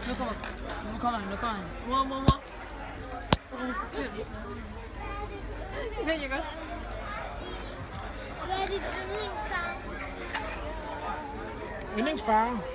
Nu kommer han. Mor. Det er forkert. Det ved jeg godt. Hvad er dit yndlingsfarve? Yndlingsfarve?